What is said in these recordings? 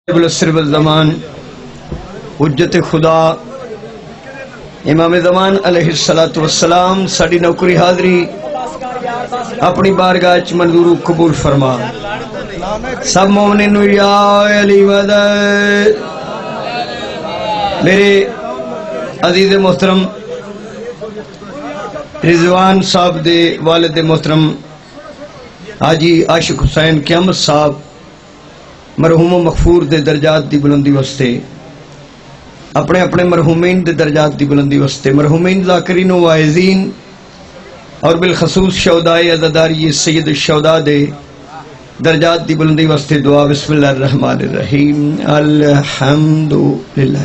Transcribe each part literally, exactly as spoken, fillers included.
صرف الزمان حجت خدا امام زمان علیہ السلام ساڑی نوکری حاضری اپنی بارگاہ چ منظور قبول فرما سب مومنین یا علی وداد میرے عزیز محترم رضوان صاحب دے والد محترم حاجی عاشق حسین قیامت صاحب مرحوم و مغفور دے درجات دی بلندی واسطے اپنے اپنے مرحومین دے درجات دی بلندی واسطے مرحومین ذاکرین و واعظین اور بالخصوص شہدائے عزاداری سید الشہداء دے درجات دی بلندی واسطے دعا بسم اللہ الرحمن الرحیم الحمدللہ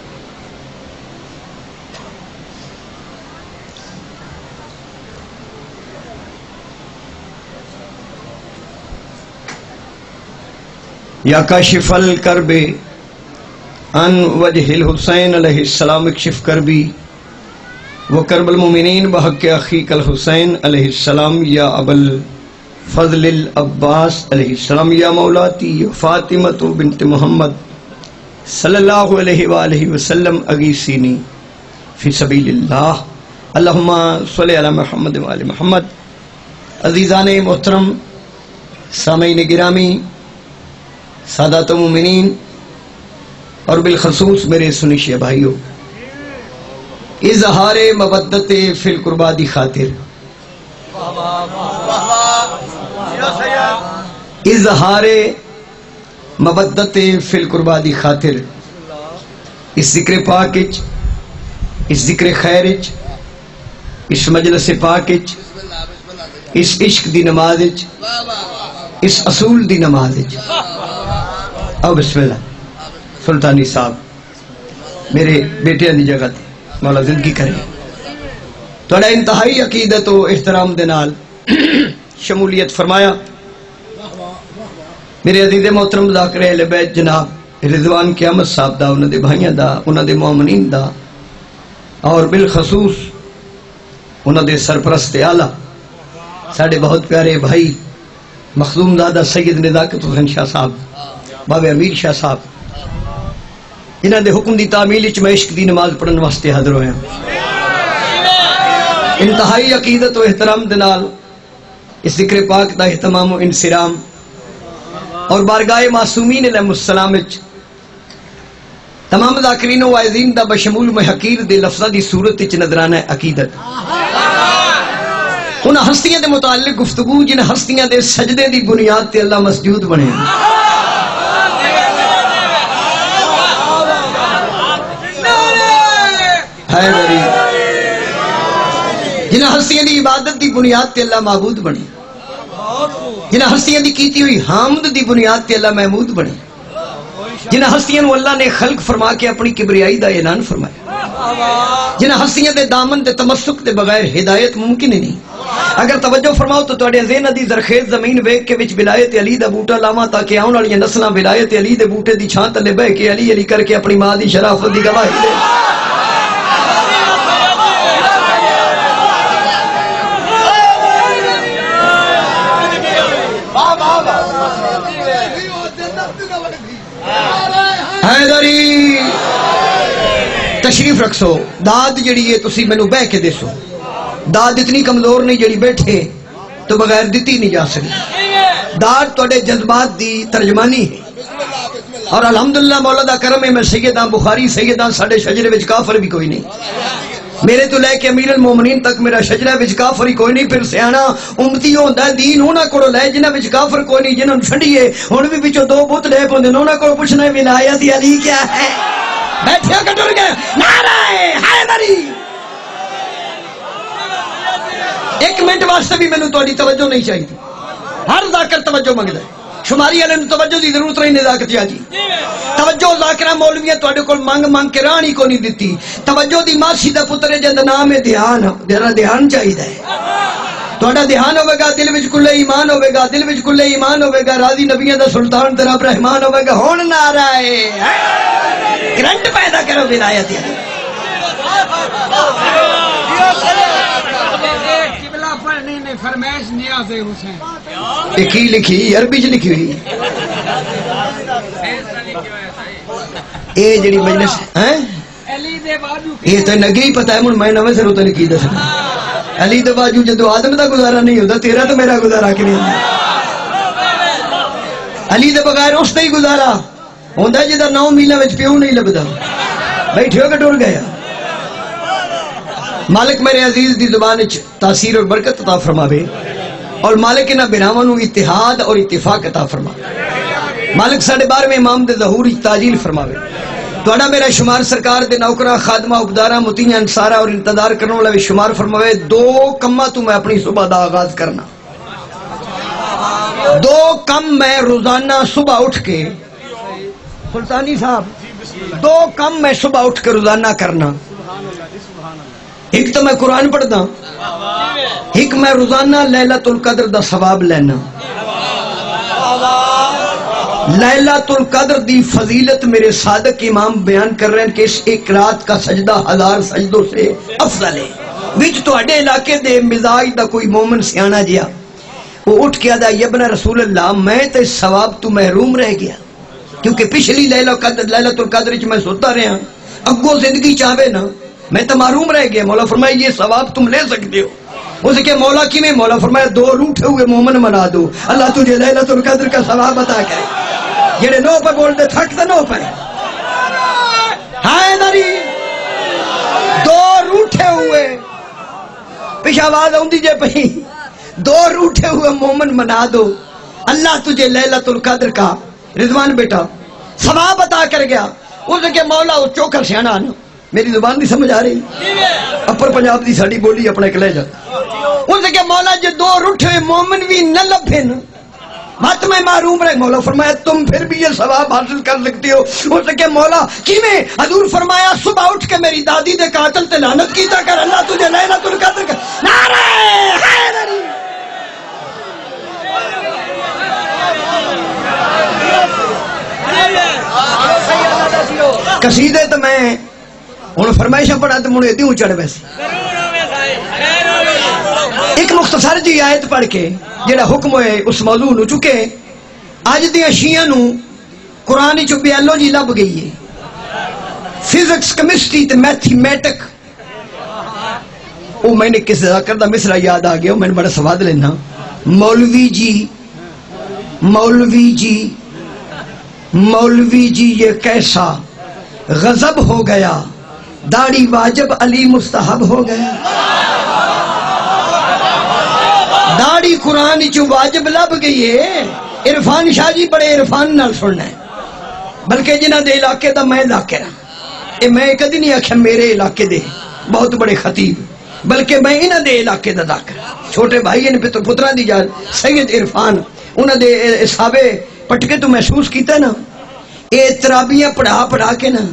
یا کاشف الکرب عن وجہ الحسین علیہ السلام اکشف کربی وہ کرب المومنین بحق اخیک الحسین علیہ السلام یا ابو الفضل العباس علیہ السلام یا مولاتی فاطمۃ بنت محمد صلی اللہ علیہ وآلہ وسلم اغیثینی فی سبیل اللہ اللہم صلی علی محمد وآل محمد۔ عزیزان محترم، سامعین گرامی، سادات مومنین اور بالخصوص میرے سنیشیہ بھائیوں، اظہار مودت فی القربہ دی خاطر اظہار مودت فی القربہ دی خاطر اس ذکر پاک اچ، اس ذکر خیر اچ، اس مجلس پاک اچ، اس عشق دی نماز اچ، اس اصول دی نماز اچ آؤ بسم اللہ۔ سلطانی صاحب میرے بیٹے دی جگہ تے مولا زندگی کرے، توڑا انتہائی عقیدت و احترام دے نال شمولیت فرمایا۔ میرے عزیز محترم ذاکر اہل بیت جناب رضوان قیامت صاحب دا، انہاں دے بھائیاں دا، انہاں دے مومنین دا، اور بالخصوص انہاں دے سرپرست اعلیٰ ساڑھے بہت پیارے بھائی مخدوم دادا سید نزاکت حسین شاہ صاحب، بابے امیر شاہ صاحب، انہاں دے حکم دی تعمیل اچ میں عشق دی نماز پڑھن واسطے حاضر ہویا۔ انتہائی عقیدت و احترام دے نال اس ذکر پاک دا اہتمام و انصرام اور بارگاہ معصومین علیہ السلام اچ تمام ذاکرین و واعظین دا بشمول میں حقیر دے لفظہ دی صورت اچ نظرانہ عقیدت انہاں ہستیاں دے متعلق گفتگو جن ہستیاں دے سجدے دی بنیاد تے اللہ مسجود بنے، جنہ ہستیاں دی عبادت دی بنیاد تے اللہ معبود بنے، جنہ ہستیاں دی کیتی ہوئی حامد دی بنیاد تے اللہ محمود بنے، جنہ ہستیاں نو اللہ نے خلق فرما کے اپنی کبریائی دا اعلان فرمایا، جنہ ہستیاں دے دامن دے تمسک دے بغیر ہدایت ممکن ہی نہیں۔ اگر توجہ فرماؤ تو تواڈے ذہن دی زرخیز زمین ویکھ کے وچ ولایت علی دا بوٹا لاواں تاکہ آن والیاں نسلاں ولایت علی دے بوٹے دی چھاں تلے بہ کے علی علی کر کے اپنی ماں دی شرافت دی گواہی دے۔ حیدری تشریف رکھسو، داد جڑی ہے تسی میں نو بہ کے دیسو، داد اتنی کمزور نہیں جڑی بیٹھے تو بغیر دیتی نہیں جا سکتی، داد توڑے جذبات دی ترجمانی ہے، اور الحمدللہ مولا دا کرم ہے میں سیدان بخاری سیدان ساڑھے شجرے وچ کافر بھی کوئی نہیں، میرے تو لے کے امیر المومنین تک میرا شجرہ وچ کافر ہی کوئی نہیں، پھر سیانا امتی ہوندہ دین ہونا کرو لے جنہ وچ کافر کوئی نہیں، جنہوں چھڑیے ہون بھی بچو دو بت لے پوندے نونا کرو پوچھنا ولایت علی کیا ہے، بیٹھیا کٹر گئے نعرہ حیدری۔ ایک منٹ واسطے بھی میں نے توڑی توجہ نہیں چاہی تھی، ہر ذاکر توجہ مانگتا ہے، شماری علیہ نے توجہ دی ضرورت رہی نزاکت جا جی، توجہ ذاکرہ مولویہ توڑے کو مانگ مانگ کے رانی کو نہیں دیتی، توجہ دی ماسی دا پترے جد نام دھیان، دیرہ دھیان چاہی دے، توڑا دھیان ہوئے گا دل وچ کلے ایمان ہوئے گا، دل وچ کلے ایمان ہوئے گا، راضی نبیہ دا سلطان تیرا برحمان ہوئے گا، ہون نعرہ ہے کرنٹ پیدا کرو ولایت ہے۔ فرمائش نیاز حسین یہ کی لکھی عربی چ لکھی ہوئی یہ جڑی مجلس ہیں علی دے باجو یہ تو نگے ہی پتہ ہے من میں نویں سر تو کی دس علی دے باجو جدو آدم دا گزارا نہیں ہوتا تیرا تو میرا گزارا کہ نہیں علی دے بغیر اس دا ہی گزارا ہوندا جدا نو میلہ وچ پیو نہیں لبدا بیٹھے ہو کہ ٹر گیا مالک میرے عزیز دی زبان وچ تاثیر اور برکت عطا فرماوے اور مالک انہاں بناواں نو اتحاد اور اتفاق عطا فرماوے مالک ساڈے بارہویں امام دے ظہور وچ تاجیل فرماوے تہاڈا میرا شمار سرکار دے نوکراں خادمہ عبداراں متیاں انصاراں اور انتظار کرنے والا بھی شمار فرماوے دو کماں تو میں اپنی صبح دا آغاز کرنا دو کم میں روزانہ صبح اٹھ کے سلطانی صاحب دو کم میں صبح اٹھ کے روزانہ کرنا ایک تو میں قرآن پڑھتا ایک میں روزانہ لیلۃ القدر دا ثواب لینا لیلۃ القدر دی فضیلت میرے صادق امام بیان کر رہے ہیں کہ اس ایک رات کا سجدہ ہزار سجدوں سے افضل ہے وچ تواڈے علاقے دے مزاج دا کوئی مومن سیانا جیا وہ اٹھ کے آدھا ابن رسول اللہ میں تو اس ثواب تو محروم رہ گیا کیونکہ پچھلی لیلۃ القدر وچ میں سوتا رہا اگوں زندگی چاہے نا میں تو محروم رہ گیا مولا فرمایا یہ ثواب تم لے سکتے ہو اسے کہ مولا کی میں مولا فرمایا دو روٹھے ہوئے مومن منا دو اللہ تجھے لیلۃ القدر کا ثواب عطا کرے جڑے نو پہ بول دے تھک تے نو پہ ہائے ناری دو روٹھے ہوئے پیچھے آواز آؤندی جے پہی دو روٹھے ہوئے مومن منا دو اللہ تجھے لیلۃ القدر کا رضوان بیٹا ثواب عطا کر گیا اسے کہ مولا وہ چوکر سیانا نا میری زبان نہیں سمجھ آ رہی اپر پنجاب دی ساڑی بولی اپنے کلے جا اسے کہ مولا جو دو روٹھے مومن بھی نہ لبھے نا مات میں معروم رہے مولا فرمایا تم پھر بھی یہ ثواب حاصل کر سکتے ہو اسے کہ مولا کی میں حضور فرمایا صبح اٹھ کے میری دادی دے قاتل تے لعنت کیتا کر اللہ تجھے لیلۃ القدر کا نعرہ حیدری قصیدے تو میں انہوں فرمائشہ پڑھا تو منہ اتنی چڑھ ویسے ایک مختصر جی آیت پڑھ کے جڑا حکم ہوئے اس موضوع نو چکے آج دیا شیعہ نو قرآن چو بیالوجی لب گئی ہے فزکس کیمسٹری تے میتھمیٹک وہ میں نے کس ذاکر دا مصرع یاد آ گیا میں نے بڑا سواد لینا مولوی جی مولوی جی مولوی جی یہ کیسا غضب ہو گیا داڑھی واجب علی مستحب ہو گیا داڑھی قرآن جو واجب لب گئی ہے عرفان شاہ جی بڑے عرفان نال سننا ہے بلکہ جنہ دے علاقے دا میں ذاکر ہاں اے میں کدی نہیں آکھیا میرے علاقے دے بہت بڑے خطیب بلکہ میں انہ دے علاقے دا ذاکر چھوٹے بھائی ان پترا دی جان سید عرفان انہ دے صحابے پٹکے تو محسوس کیتا ہے نا اے ترابیاں پڑھا پڑھا کے نا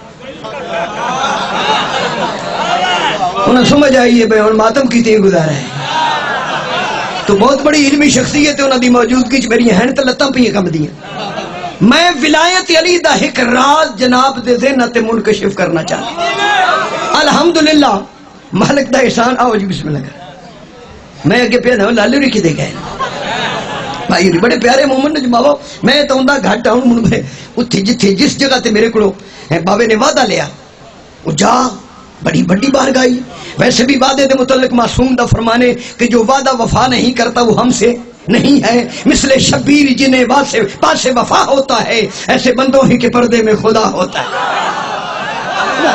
انہیں سمجھ آئی ہے بھئی اور ماتم کی تین گزارا ہے تو بہت بڑی علمی شخصیت ہے انہوں دی موجودگی چھ میری ہین تا لتاں پہ کم دیا میں ولایت علی دا ایک راز جناب دے ذہنہ تے منکشف کرنا چاہتا الحمدللہ مالک دا احسان آؤ جی بسم اللہ کر میں اگے پیدا ہوں لالو رکھی دے گئے بھائی بڑے پیارے مومن نے بابا میں تو اندہ گھاٹا ہوں منہ میں اتھی جتھی جس جگہ تے میرے کلو بابے نے وعدہ لیا وہ جا بڑی بڑی بار گائی ویسے بھی وعدے دے متعلق معصوم دا فرمانے کہ جو وعدہ وفا نہیں کرتا وہ ہم سے نہیں ہے مثل شبیر جنہیں پاس وفا ہوتا ہے ایسے بندوں ہی کے پردے میں خدا ہوتا ہے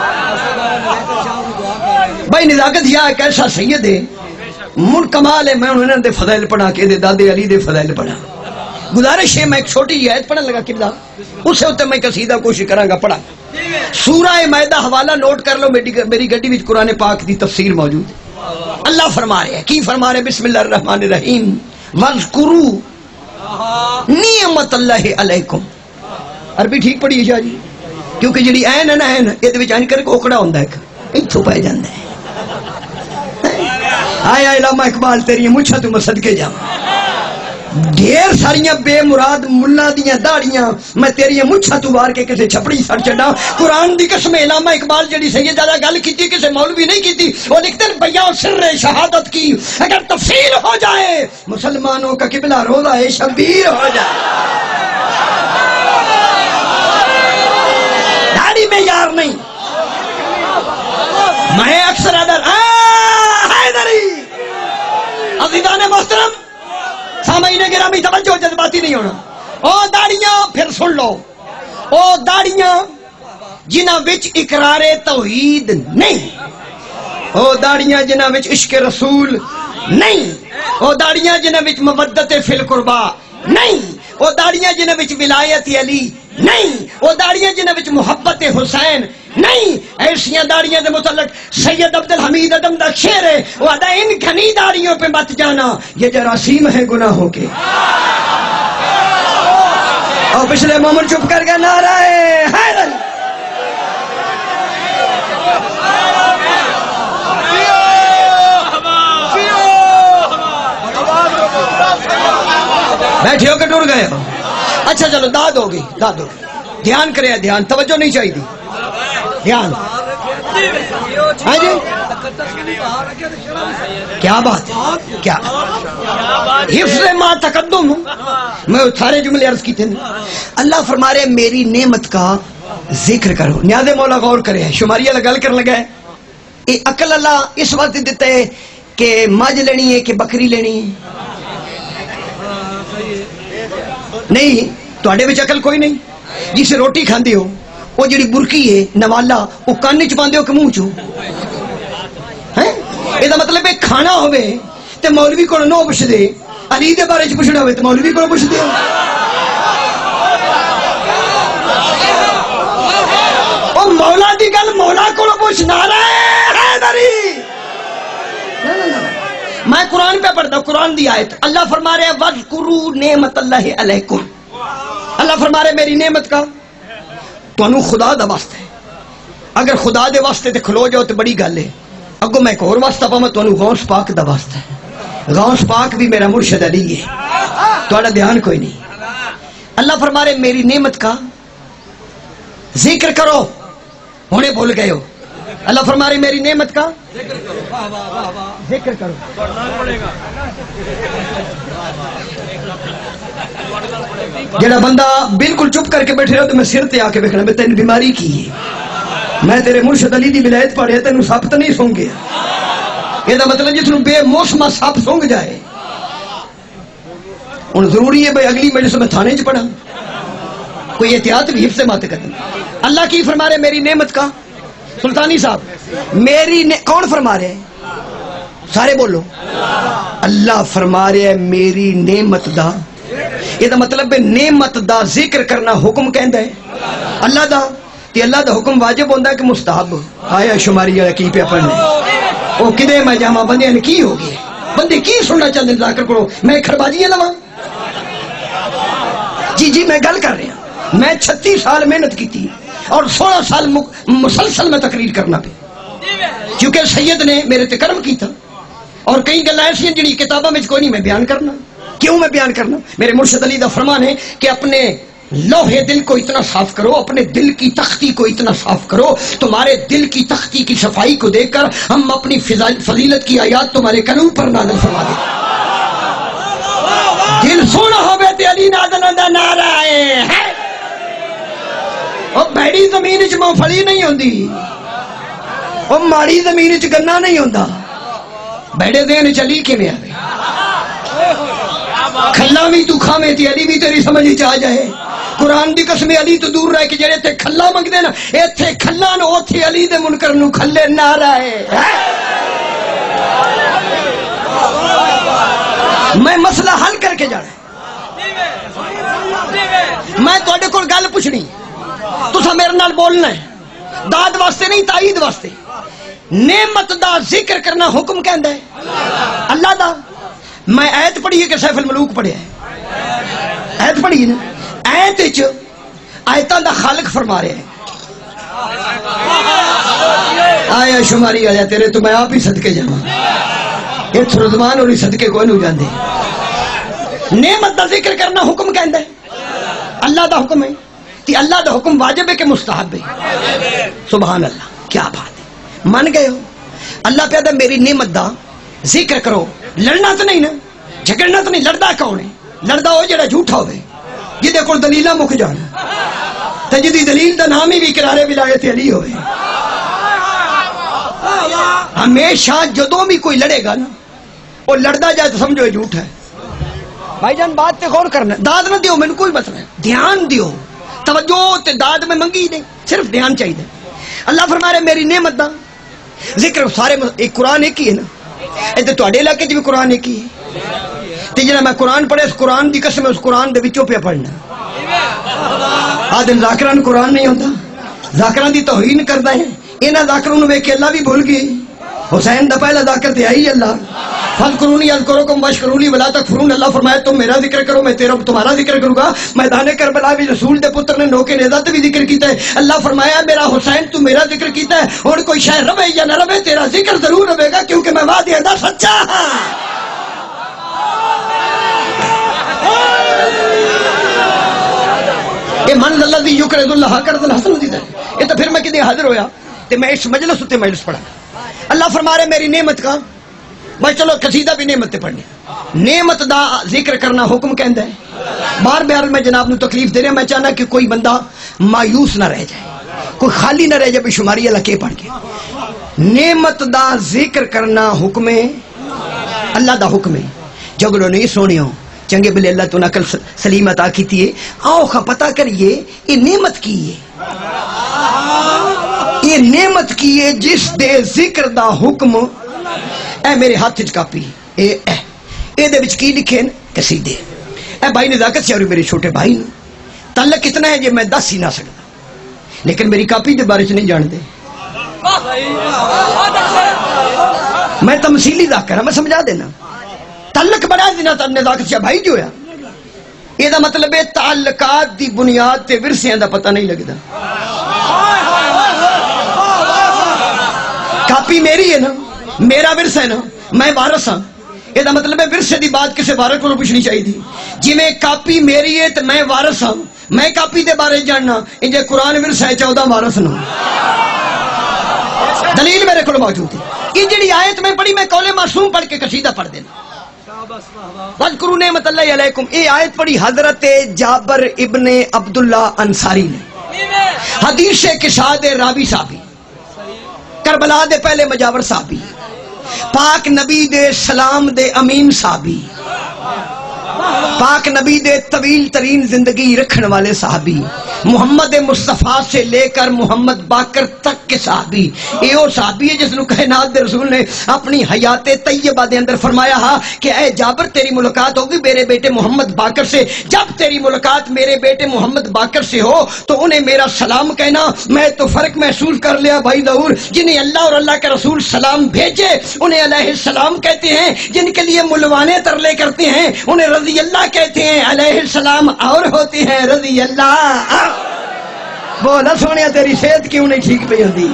بھائی نزاکت یہ ایک ایسا سید ہے من کمال ہے میں انہوں نے فضائل پڑھا کے دے دادے علی دے فضائل پڑھا گزارش ہے میں ایک چھوٹی یہ آیت پڑھنے لگا کبلا اسے ہوتے میں قصیدہ کوشش کروں گا پڑھا سورہ مائدہ حوالہ نوٹ کر لو میری گڈی وچ قرآن پاک دی تفسیر موجود ہے اللہ فرما رہے ہیں کی فرما رہے بسم اللہ الرحمن الرحیم وَاذْكُرُوا نِعْمَتَ اللَّهِ عَلَيْكُمْ عربی ٹھیک پڑھی ہے شاہ جی کیونکہ جڑی این ہے نا این یہ وچ این کر کے اوکڑا ہوندا ہے ایتھوں پے جاندا ہے آیا علامہ اقبال تیری مچھا تو میں صدقے جاؤں ڈھیر ساریاں بے مراد ملا دیاں داڑیاں میں تیری مچھا تو وار کے کسے چھپڑی سڑ چڑا. قرآن دی قسم علامہ اقبال جڑی سید زیادہ گل کیتی کسے مولوی نہیں کیتی. وہ لکھتے ہیں بیاں سر شہادت کی اگر تفصیل ہو جائے مسلمانوں کا قبلہ روضہ شبیر ہو جائے. داڑھی میں یار نہیں. میں اکثر ادھر حیدری عزیزان محترم سامعین گرامی توجہ جذباتی نہیں ہونا. او داڑیاں پھر سن لو. او داڑیاں جنہاں وچ اقرار توحید نہیں. او داڑیاں جنہاں وچ عشق رسول نہیں. او داڑیاں جنہاں وچ مودت فی القربا نہیں. او داڑیاں جنہاں وچ ولایت علی نہیں. او داڑیاں جنہاں وچ محبت حسین نہیں. ایسیاں داڑیاں دے متعلق سید عبدالحمید ادم دا شعر ہے. وہ آدھا ان گھنی داڑیوں پہ مت جانا یہ جراثیم ہے گناہوں کے. اور پچھلے مومن چپ کر کے نعرہ حیدر. بیٹھے ہو کہ ٹر گئے ہو؟ اچھا چلو داد ہوگی داد ہوگی. دھیان کرے دھیان توجہ نہیں چاہیے دھیان. ہاں جی کیا بات ہے کیا حفظ ما تقدم. میں سارے جملے عرض کی تھے. اللہ فرما رہے میری نعمت کا ذکر کرو. نیاز مولا غور کرے شماری اللہ گل کرنے لگا ہے. یہ عقل اللہ اس وقت دیتا ہے کہ مجھ لینی ہے کہ بکری لینی ہے. نہیں تواڈے وچ عقل کوئی نہیں. جسے روٹی کھاندے ہو وہ جڑی برکی ہے نوالا وہ کان چ پاندے ہو کہ منہ چو؟ یہ مطلب ہے کھانا ہوئے تے مولوی کو نو پوچھ دے. علی دے بارے چ پوچھنا ہوئے تے مولوی کو پوچھ دے. او مولا دی گل مولا کو پوچھنا رہے. میں قرآن پہ پڑھتا ہوں قرآن دی آیت. اللہ فرما رہے وَاذْكُرُوا نِعْمَتَ اللَّهِ عَلَيْكُمْ. اللہ فرما رہے میری نعمت کا تو انہوں خدا دا واسطہ ہے. اگر خدا دے واسطے تے کھلو جاؤ تو بڑی گل ہے. اگو میں ایک اور واسطہ پاؤں تو انہوں غوث پاک دا واسطہ ہے. غوث پاک بھی میرا مرشد علی ہے. تھوڑا دھیان کوئی نہیں. اللہ فرما رہے میری نعمت کا ذکر کرو. ہونے بھول گئے ہو. اللہ فرما رہے میری نعمت کا ذکر کرو. جڑا بندہ بالکل چپ کر کے بیٹھے رہو تو میں سر تے آ کے بیٹھنا میں تین بیماری کی ہے. میں تیرے مرشد علی دی ولایت پڑھے تینوں سپ تو نہیں سونگ گیا. یہ مطلب جس بے موسما سپ سونگ جائے. ہوں ضروری ہے بھائی اگلی مجلس میں تھانے چ پڑھا کوئی احتیاط بھی حفظ مات کرنا. اللہ کی فرما رہے میری نعمت کا. سلطانی صاحب میری نے... کون فرما رہے سارے بولو. اللہ فرما رہے میری نعمت دا. یہ مطلب ہے نعمت دا ذکر کرنا حکم کہندا ہے اللہ دا. تے اللہ دا حکم واجب ہوندا ہے کہ مستحب. آیا شماری والا کی پہ پڑھنے او کدے میں جاما بندے نے کی ہو گئے. بندے کی سننا چاہتے ذاکر کرو. میں کھربازیاں لواں؟ جی جی میں گل کر رہا. میں چھتیس سال محنت کی تھی اور سولہ سال مسلسل میں تقریر کرنا پہ کیونکہ سید نے میرے تے کرم کی تھا. اور کئی گلاں ایسی جڑی کتاباں میں کوئی نہیں میں بیان کرنا. کیوں میں بیان کرنا؟ میرے مرشد علی دا فرمان ہے کہ اپنے لوہے دل کو اتنا صاف کرو, اپنے دل کی تختی کو اتنا صاف کرو, تمہارے دل کی تختی کی صفائی کو دیکھ کر ہم اپنی فضیلت کی آیات تمہارے قلوب پر نازل فرما دیں. دل سونا ہو بیتے علی نازل دا نعرہ ہے. او بھڑی زمین چ مونگ پھلی نہیں ہوندی, او ماڑی زمین چ گنا نہیں ہوندا. بھڑے دین چلی کیویں آوے؟ کھلا بھی تو کھاویں تے علی بھی تیری سمجھ وچ آ جائے. قرآن دی قسم علی تو دور رہ کے جڑے تے کھلا منگدے نا ایتھے کھلا نو اوتھے علی دے منکر نو کھلے نعرہ ہے. میں مسئلہ حل کر کے جانا. میں تواڈے کول گل پوچھنی تساں میرے نال بولنا ہے. داد واسطے نہیں تائید واسطے. نعمت دا ذکر کرنا حکم کہندا ہے اللہ دا. میں ایت پڑھی ہے کہ سیف الملوک پڑھیا ہے؟ ایت پڑھی ہے نا. ایت وچ آیتاں دا خالق فرما رہے ہیں. آیا شماری آیا تیرے تو میں آپ ہی صدقے جاواں. یہ رضوان اور صدقے کوئی نہیں جاندے. نعمت دا ذکر کرنا حکم کہندا ہے، اللہ دا حکم ہے، تی اللہ دا حکم واجب ہے کہ مستحب ہے؟ سبحان اللہ، کیا بات ہے، مان گئے ہو؟ اللہ پیدا میری نعمت دا ذکر کرو، لڑنا تو نہیں نا، جھگڑنا تو نہیں، لڑدا کون ہے؟ لڑدا ہو جڑا جھوٹا ہوئے، جدے کول دلیلہ مک جانا، تے جدی دلیل دا نام ہی بھی اقرار ولایت علی ہوئے۔ ہمیشہ جدوں بھی کوئی لڑے گا نا، اور لڑدا جائے تو سمجھو یہ جھوٹ ہے۔ بھائی جان بات تے غور کرنا، داد نہ دیو، میں نے کوئی مسئلہ ہے، دھیان دیو، توجہ تے داد میں منگی نہیں، صرف دھیان چاہیے۔ اللہ فرما رہے میری نعمت دا ذکر، سارے ایک قرآن ایک ہی ہے نا، ایتے تواڈے علاقے جو بھی قرآن ایک ہی ہے، تے جڑا میں قرآن پڑھے اس قرآن دی قسم اس قرآن دے وچوں پہ پڑھنا۔ آدم ذاکران قرآن نہیں ہوتا، ذاکران دی توہین کردا ہے، انہاں ذاکروں نوں ویکھ کے اللہ بھی بھول گئے۔ حسین دا پہلا ذاکر تے آئی اللہ، فذکرونی اذکرکم واشکرونی ولا تکفرون، اللہ فرمایا تم میرا ذکر کرو میں تیرا تمہارا ذکر کروں گا۔ میدان کربلا بھی رسول دے پتر نے نوکے نیزہ تے بھی ذکر کیتا ہے، اللہ فرمایا میرا حسین تو میرا ذکر کیتا ہے، اور کوئی شے رہے یا نہ رہے تیرا ذکر ضرور رہے گا، کیونکہ میں وعدے دا سچا ہاں۔ یہ من الذی یقرض اللہ قرضا حسنا دیتا ہے، یہ تو پھر میں کدی حاضر ہویا تے میں اس مجلس تے مجلس پڑھا، اللہ فرما رہے میری نعمت کا، بھائی چلو قصیدہ بھی نعمت تے پڑھنے، نعمت دا ذکر کرنا حکم کہندا ہے۔ بار بار میں جناب نو تکلیف دے رہا، میں چاہنا کہ کوئی بندہ مایوس نہ رہ جائے، کوئی خالی نہ رہ جائے، شماری اللہ کے پڑھ کے۔ نعمت دا ذکر کرنا حکم ہے، اللہ دا حکم ہے، جگڑو نہیں سونیو، چنگے بلے اللہ تو نقل سلیم عطا کیتی ہے، آؤ خا پتہ کریے یہ نعمت کی ہے، یہ نعمت کی ہے جس دے ذکر دا حکم۔ اے میرے ہاتھ چ کاپی، اے اے اے دے وچ کی لکھے نا قصیدے، اے بھائی نزاکت سے، اور میرے چھوٹے بھائی نے تعلق اتنا ہے جے میں دس ہی نہ سکتا، لیکن میری کاپی دے بارے چ نہیں جان دے، میں تمثیلی ذاکر ہوں، میں سمجھا دینا، تعلق بڑا دینا نزاکت سے بھائی جو ہے، یہ دا مطلب ہے تعلقات دی بنیاد تے ورثیاں دا پتہ نہیں لگدا۔ کاپی میری ہے نا، میرا ورثہ ہے نا، میں وارث ہاں، یہ دا مطلب ہے ورثے دی بات کسے وارث کو پوچھنی چاہیے تھی، جی میں کاپی میری ہے تو میں وارث ہاں، میں کاپی دے بارے جاننا، انجے قرآن ورثہ ہے چودہ وارث نہ، دلیل میرے کو موجود ہے۔ یہ جڑی آیت میں پڑھی میں قول معصوم پڑھ کے قصیدہ پڑھ دینا، وَاذْكُرُوا نِعْمَتَ اللَّهِ عَلَيْكُمْ، یہ آیت پڑھی حضرت جابر ابن عبداللہ انصاری نے، حدیث کشاد راوی صحابی، کربلا دے پہلے مجاور صحابی، پاک نبی دے سلام دے امین صحابی، پاک نبی دے طویل ترین زندگی رکھنے والے صحابی، محمد مصطفیٰ سے لے کر محمد باقر تک کے صحابی، یہ وہ صحابی ہے جس نے کائنات دے رسول نے اپنی حیات طیبہ دے اندر فرمایا ہا کہ اے جابر تیری ملاقات ہوگی میرے بیٹے محمد باقر سے، جب تیری ملاقات میرے بیٹے محمد باقر سے ہو تو انہیں میرا سلام کہنا۔ میں تو فرق محسوس کر لیا بھائی ظہور، جنہیں اللہ اور اللہ کے رسول سلام بھیجے انہیں علیہ السلام کہتے ہیں، جن کے لیے ملوانے ترلے کرتے ہیں انہیں رضی اللہ کہتے ہیں، علیہ السلام اور ہوتے ہیں رضی اللہ۔ بولا سونے تیری صحت کیوں نہیں ٹھیک پہ ہوتی؟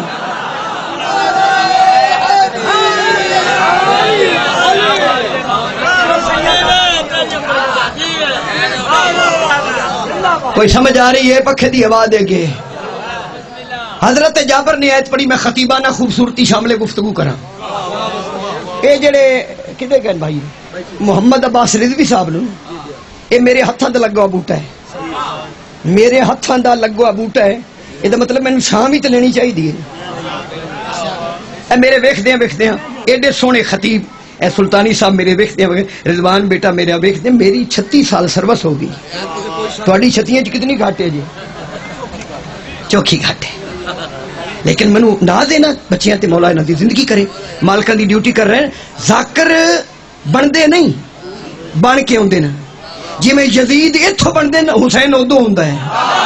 کوئی سمجھ آ رہی ہے؟ پکھے دی ہوا دے گے۔ حضرت جابر نے آیت پڑھی، میں خطیبانہ خوبصورتی شامل گفتگو کرا، اے جڑے کدے گئے بھائی محمد عباس رضوی صاحب نو، اے میرے ہتھاں دا لگوا بوٹا ہے، میرے ہتھاں دا لگوا بوٹا ہے، یہ دا مطلب میں شام ہی تے لینی چاہیے دی، اے میرے ویکھدے ہیں ویکھدے ہیں ایڈے سونے خطیب، اے سلطانی صاحب میرے ویکھدے ہیں، رضوان بیٹا میرا ویکھدے ہیں، میری چھتی سال سروس ہوگی، تھوڑی چھتیاں چ کتنی گھاٹ ہے جی؟ چوکھی گھاٹ ہے، لیکن منو نہ دینا بچیاں تے مولا انہاں دی زندگی کرے، مالکاں دی ڈیوٹی کر رہے ہیں، ذاکر بندے نہیں بن کے ہوندے نا، جی میں یزید اتھو بندے نا حسین ادو ہوندا ہے۔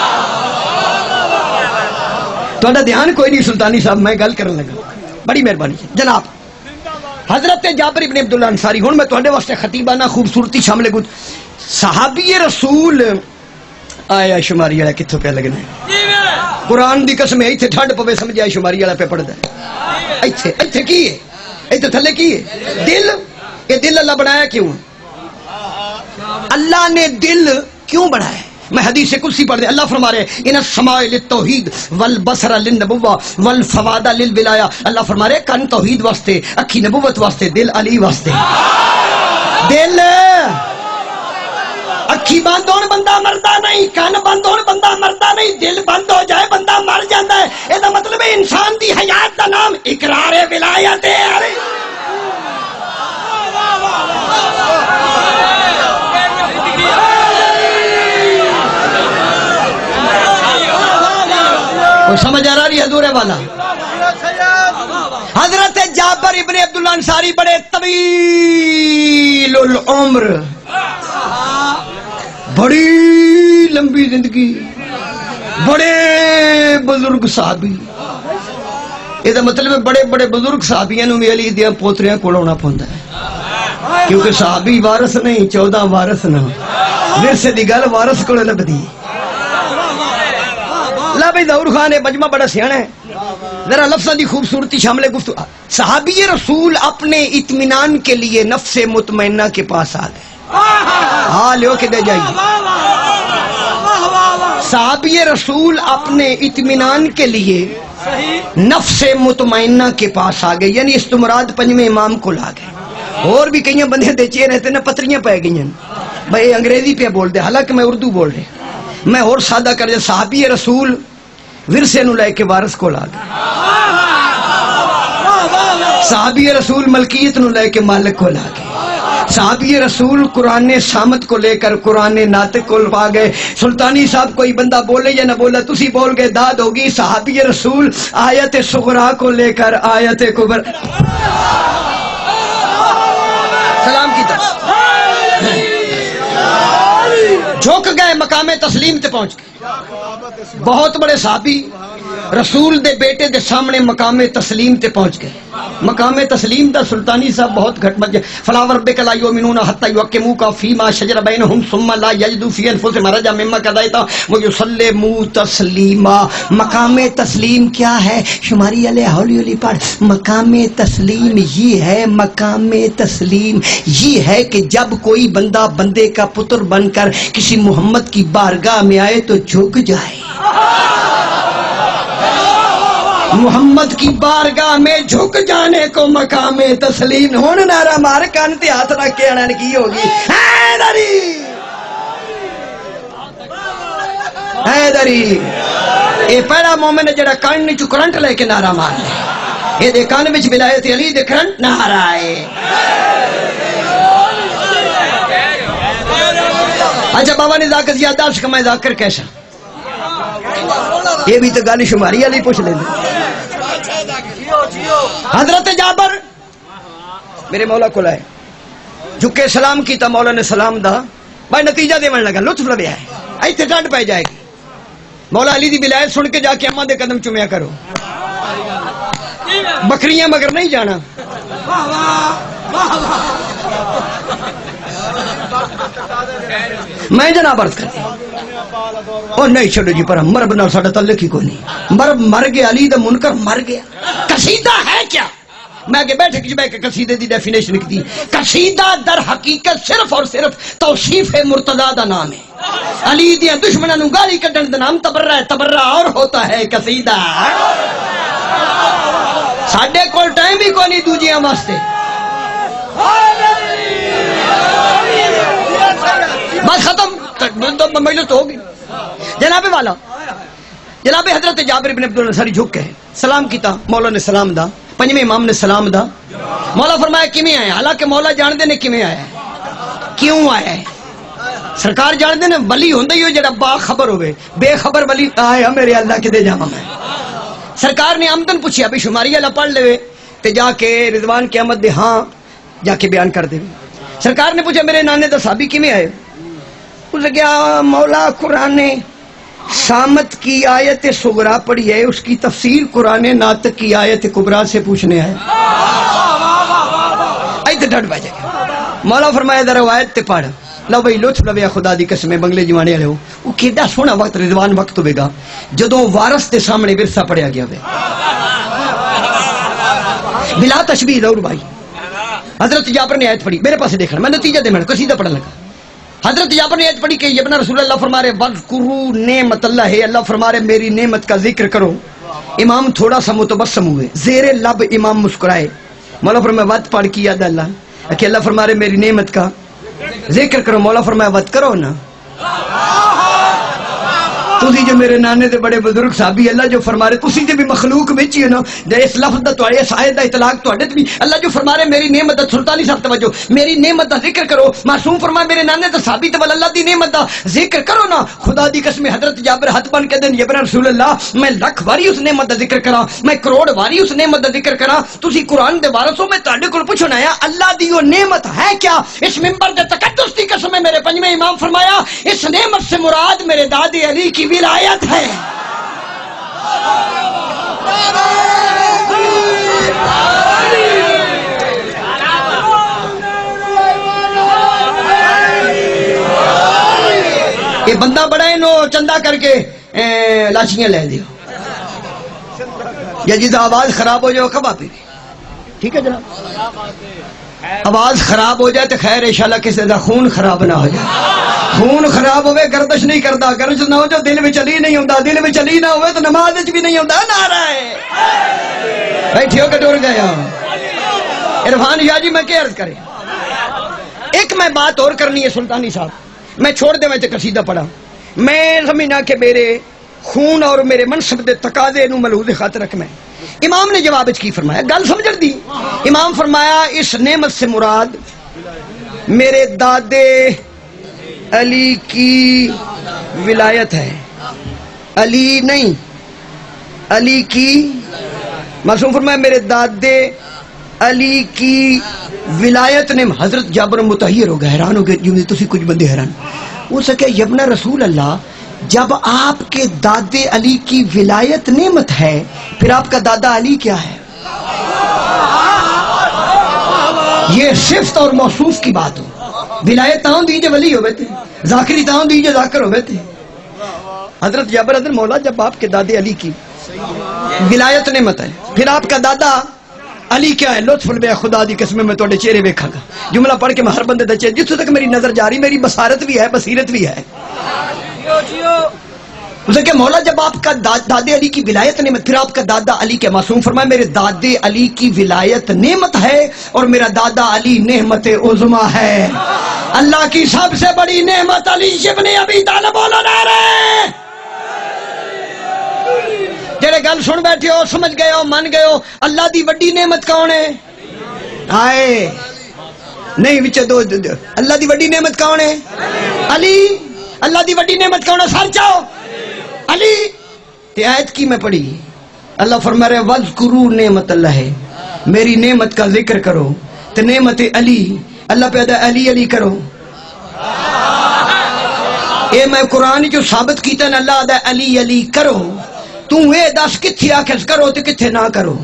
تہاڈا دھیان کوئی نہیں سلطانی صاحب، میں گل کرن لگا، بڑی مہربانی جناب۔ حضرت جابر ابن عبداللہ انصاری، ہن میں تہاڈے واسطے خطیبانہ خوبصورتی شامل گل، صحابی رسول آیا شماری والا کتھوں پہ لگنا ہے؟ قرآن دی قسم ہے، ایتھے ٹھنڈ پوے سمجھا شماری والا پہ پڑھدا ہے، ایتھے ایتھے کی ہے؟ ایتھے تھلے کی ہے؟ دل، یہ دل اللہ بنایا کیوں؟ اللہ نے دل کیوں بنایا؟ میں حدیث قدسی پڑھ دیں، اللہ فرما رہے ہیں ان السماء للتوحید والبصر للنبوہ والفواد للولایا. اللہ فرما رہے ہیں کن توحید واسطے، اکھی نبوت واسطے، دل علی واسطے. دل اکھی بند ہون بندہ مردہ نہیں، کن بند ہون بندہ مردہ نہیں، دل بند ہو جائے بندہ مر جاتا ہے. یہ مطلب ہے انسان دی حیات دا نام اقرار ولایت ہے. سمجھ آ رہا ہے حضور والا؟ حضرت جابر ابن عبداللہ انصاری بڑے طویل العمر، بڑی لمبی زندگی، بڑے بزرگ صحابی. یہ مطلب ہے بڑے بڑے بزرگ صحابیاں نو علی دیاں پوتریاں کول ہونا پوندا ہے، کیونکہ صحابی وارث نہیں، چودہ وارث نہ ورثے دی گل وارث کول لبدی. لا بھائی ظہور خان ہے مجمع بڑا سیانا ہے، ذرا لفظاں دی خوبصورتی شامل گفتگو. صحابی رسول اپنے اطمینان کے لیے نفس مطمئنہ کے پاس آ گئے. ہاں لیو کے دے جائیے. صحابی رسول اپنے اطمینان کے لیے نفس مطمئنہ کے پاس آ گئے، یعنی اس مراد پنجویں امام کو لا گئے. اور بھی کئی بندے دیچے رہتے نا پتریاں پہ گئی ہیں بھائی انگریزی پہ بول دے، حالانکہ میں اردو بول رہے. میں اور سادہ کر دیا، صحابی رسول ورثے نو لے کے وارث کو لا گئے. صحابی رسول ملکیت نو لے کے مالک کو لا گئے. صحابی رسول قرآن سامت کو لے کر قرآن ناطق کو پا گئے. سلطانی صاحب کوئی بندہ بولے یا نہ بولا تسی بول گئے داد ہوگی. صحابی رسول آیت صغرا کو لے کر آیت کبر سلام کی طرف جھک گئے، مقام تسلیم تے پہنچ گئے. بہت بڑے صحابی رسول دے بیٹے دے سامنے مقام تسلیم تے پہنچ گئے. مقام تسلیم دا سلطانی صاحب بہت گھٹ مت. فلا وربک لا یؤمنون حتی یحکموک فیما شجر بینہم ثم لا یجدوا فی انفسہم حرجا مما قضیت ویسلموا تسلیما. مقام تسلیم کیا ہے؟ شماری علیہ ہولی ہولی پڑھ. مقام تسلیم یہ ہے، مقام تسلیم یہ ہے کہ جب کوئی بندہ بندے کا پتر بن کر کسی محمد کی بارگاہ میں آئے تو جھک جائے. محمد کی بارگاہ میں جھک جانے کو مقام تسلیم. ہون نعرہ مار کان تے ہاتھ رکھ کے اڑن کی ہوگی حیدری حیدری. اے پہلا مومن ہے جڑا کان وچ کرنٹ لے کے نعرہ مار لے. اے دے کان وچ ولایت علی دے کرنٹ نعرہ ہے. اچھا بابا نے ذاکر زیادہ اس کا میں ذاکر کیسا؟ یہ بھی تو گالی شماری علی پوچھ لیں. حضرت جابر میرے مولا کو لائے، جھکے سلام کیتا. مولا نے سلام دا بھائی نتیجہ دے لگا، لطف لبیا ہے. ایتھے ڈانٹ پہ جائے گی. مولا علی دی ولایت سن کے جا کے اماں دے قدم چومیا کرو. بکریاں مگر نہیں جانا. میں جناب عرض کرتی اور نہیں چھوڑو جی پر مرب نہ ساڑھا تعلق ہی کوئی نہیں. مرب مر گیا، علی دا منکر مر گیا. قصیدہ ہے کیا؟ میں آگے بیٹھے کچھ بیٹھ کے قصیدے دی ڈیفینیشن لکھ دی. قصیدہ در حقیقت صرف اور صرف توصیف مرتضیٰ دا نام ہے. علی دیاں دشمنوں نو گالی کڈن دا نام تبرہ ہے. تبرہ اور ہوتا ہے قصیدہ. ساڈے کول ٹائم بھی کوئی نہیں دوجیاں واسطے. بس ختم مجلس تو ہوگی. جناب والا جناب حضرت جابر بن عبداللہ انصاری جھک کے سلام کیتا. مولا نے سلام دا، پنجویں امام نے سلام دا. مولا فرمایا کیویں آیا؟ حالانکہ مولا جان دے نے کیویں آیا ہے، کیوں آیا ہے. سرکار جان دے نے ولی ہوندا ہی ہو جڑا با خبر ہوئے. بے خبر ولی آیا میرے اللہ کے دے جاواں میں. سرکار نے آمدن پوچھیا بھی شماری اللہ پڑھ لے تے جا کے رضوان کی آمد دے ہاں جا کے بیان کر دے. سرکار نے پوچھا میرے نانے دا صحابی کیویں آئے؟ اس گیا مولا قرآن سامت کی آیت صغرا پڑھی ہے، اس کی تفسیر قرآن ناطق کی آیت کبرا سے پوچھنے آئے. ایت ڈٹ بجے مولا فرمایا ذرا آیت تے پڑھ. لو بھائی لطف لویا خدا دی قسم بنگلے جوانے والے ہو. وہ کیڈا سونا وقت رضوان وقت ہوے گا جدوں وارث دے سامنے ورثہ پڑھیا گیا ہوے بلا تشبیہ. ضرور بھائی حضرت جابر نے آیت پڑھی. میرے پاس دیکھنا، میں نتیجہ دے میں قصیدہ پڑھن لگا. حضرت جابر نے ایت پڑھی کہ ابن رسول اللہ فرما رہے وذکروا نعمت اللہ ہے، اللہ فرما رہے میری نعمت کا ذکر کرو. امام تھوڑا سا متبسم ہوئے، زیر لب امام مسکرائے. مولا فرمایا وت پڑھ کی یاد اللہ کہ اللہ فرما رہے میری نعمت کا ذکر کرو. مولا فرمایا وت کرو نا. تسی جو میرے نانے دے بڑے بزرگ صحابی اللہ جو فرما رہے تسی جو بھی مخلوق وچ ہی نا اس لفظ دا تواڈے اس آیت دا اطلاق تواڈے تے بھی اللہ جو فرما رہے میری نعمت دا سلطانی صاحب توجہ میری نعمت دا ذکر کرو. معصوم فرمایا میرے نانے تے صحابی تے اللہ دی نعمت دا ذکر کرو نا. خدا دی قسم حضرت جابر ہاتھ بن کے دین ابن رسول اللہ میں لاکھ واری اس نعمت دا ذکر کراں، میں کروڑ واری اس نعمت دا ذکر کراں. تسی قرآن دے وارث ہو، میں تواڈے کول پوچھنا ہے اللہ دی وہ نعمت ہے کیا؟ اس منبر دے تقدس دی قسم ہے میرے پنجویں امام فرمایا اس نعمت سے مراد میرے دادے علی کی ولایت ہے. یہ بندہ بڑا ہے نو چندہ کر کے لاشیاں لے دیو یا جیسا آواز خراب ہو جائے کبا پی ٹھیک ہے جناب. آواز خراب ہو جائے تو خیر انشاءاللہ کسی دا خون خراب نہ ہو جائے. خون خراب ہوئے گردش نہیں کرتا، گردش نہ ہو جو دل میں چلی نہیں ہوتا، دل میں چلی نہ ہوئے تو نماز بھی نہیں ہوتا. نعرہ ہے بیٹھی ہو کے ڈور گیا. عرفان شاہ جی میں کیا عرض کریں، ایک میں بات اور کرنی ہے سلطانی صاحب، میں چھوڑ دے میں قصیدہ پڑھا. میں سمجھنا کہ میرے خون اور میرے منصب دے تقاضے نو ملحوظ خاطر رکھ میں. امام نے جواب کی فرمایا گل سمجھ دی. امام فرمایا اس نعمت سے مراد میرے دادے علی کی ولایت ہے. علی نہیں، علی کی. معصوم فرمایا میرے دادے علی کی ولایت نے. حضرت جابر متحیر ہو گئے، حیران ہو گئے. جو تسی کچھ بندے حیران ہو سکے ابن رسول اللہ جب آپ کے دادے علی کی ولایت نعمت ہے پھر آپ کا دادا علی کیا ہے؟ یہ صفت اور موصوف کی بات ہو. ولایت تاؤں دیجئے ولی ہو بیتے، ذاکری تاؤں دیجئے ذاکر ہو بیتے. حضرت جابر حضرت مولا جب آپ کے دادے علی کی ولایت نعمت ہے پھر آپ کا دادا علی کیا ہے؟ لطف البیا خدا دی قسم میں توڑے چہرے ویکھا گا. جملہ پڑھ کے میں ہر بندے دا چہرے جس تک میری نظر جاری میری بصارت بھی ہے بصیرت بھی ہے. اسے کہ مولا جب آپ کا دادے علی کی ولایت نعمت پھر آپ کا دادا علی کے. معصوم فرمائے میرے دادے علی کی ولایت نعمت ہے اور میرا دادا علی نعمت عظما ہے. اللہ کی سب سے بڑی نعمت علی ابن ابی طالب مولانا ہے. جڑے گل سن بیٹھے ہو سمجھ گئے ہو مان گئے ہو اللہ دی وڈی نعمت کون ہے؟ آئے نہیں وچ دو اللہ دی وڈی نعمت کون ہے؟ علی. اللہ دی وڈی نعمت کون ہے؟ سر چاہو علی. تے آیت کی میں پڑھی اللہ فرما رہے وذکروا نعمت اللہ ہے میری نعمت کا ذکر کرو. تے نعمت علی اللہ پیدا علی علی کرو. اے میں قرآن جو ثابت کیتا ہے اللہ دا علی علی کرو. تو اے دس کتھے آکھس کرو تے کتھے نہ کرو.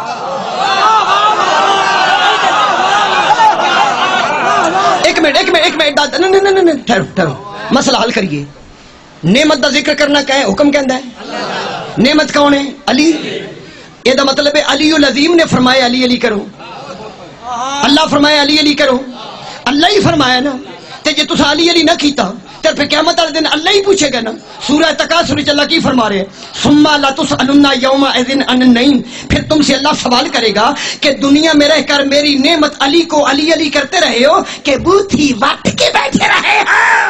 ایک منٹ ایک منٹ ایک منٹ نہیں نہیں نہیں ٹھہرو ٹھہرو مسئلہ حل کریے. نعمت دا ذکر کرنا کیا ہے؟ حکم کہندا ہے. نعمت کون ہے؟ علی. یہ دا مطلب ہے علی العظیم نے فرمایا علی علی کرو. اللہ فرمایا علی علی کرو. اللہ ہی فرمایا نا. تے جے تسا علی علی نہ کیتا تے پھر قیامت والے دن اللہ ہی پوچھے گا نا. سورہ تکاثر وچ اللہ کی فرما رہے ہیں ثم لا تسألن یومئذ عن النعیم. پھر تم سے اللہ سوال کرے گا کہ دنیا میں رہ کر میری نعمت علی کو علی علی کرتے رہے ہو کہ بوتھی وٹ کے بیٹھے رہے ہاں.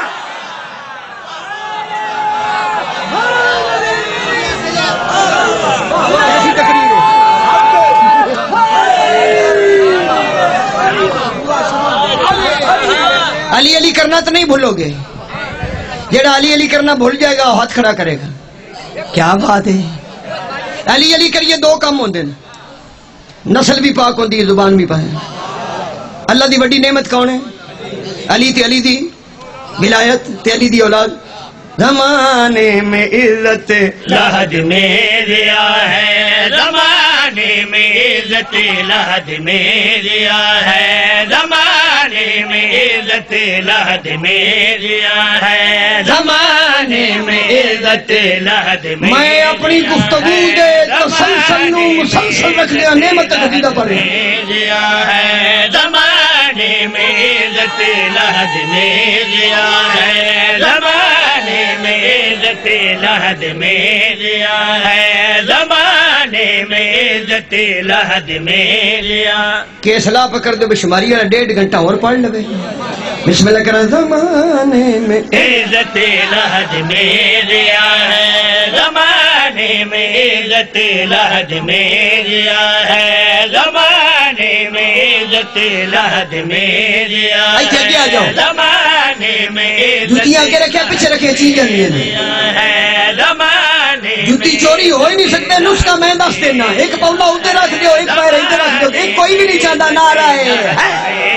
علی علی کرنا تو نہیں بھولو گے. جیڑا علی علی کرنا بھول جائے گا ہاتھ کھڑا کرے گا. کیا بات ہے. علی علی کریے دو کام ہوندے ہیں، نسل بھی پاک ہوندی ہے زبان بھی پاک. اللہ دی بڑی نعمت کون ہے؟ علی تے علی دی ولایت تے علی دی اولاد. زمانے میں عزت لحد میں دیا ہے، زمانے میں عزت لحد میں دیا ہے، زمانے میں عزت لحد میں دیا ہے، زمانے میں عزت لحد میں. میں اپنی گفتگو دے تسلسل نو مسلسل رکھ دیا نعمت کا قصیدہ پڑھے دیا ہے، زمانے میں عزت عزت لحد میں دیا ہے زمانے میں عزت لحد میں دیا ہے زمانے میں عزت لحد میں دیا کہ اصلاح پکڑ دو بشماری والا ڈیڑھ گھنٹہ اور پڑھ لو بسم اللہ کرا زمانے میں عزت لحد میں دیا ہے زمانے میں عزت لحد میں دیا ہے زمانے میں عزت لحد میں دیا ہے زمانے میں جوتی آگے رکھے پیچھے رکھے چیز جانی ہے زمانے جوتی چوری ہو ہی نہیں سکتے نسخہ میں دس دینا ایک پولا ادھر رکھ دیو ایک پیر ادھر رکھ دیو ایک کوئی بھی نہیں چاہتا نہ رہا ہے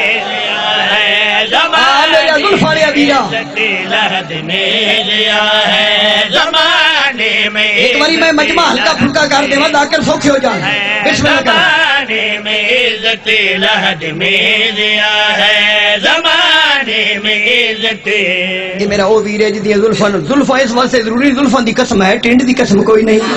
لحد میں دیا ہے زمانے میں ایک باری میں مجمع ہلکا پھلکا کر دے وہاں آکر سوکھے ہو جانا زمانے میں عزت لحد میں دیا ہے زمانے میں عزت یہ میرا او ویر ہے جدیاں ظلفان ظلفان اس واسطے ضروری ظلفان دی قسم ہے ٹینڈ دی قسم کوئی نہیں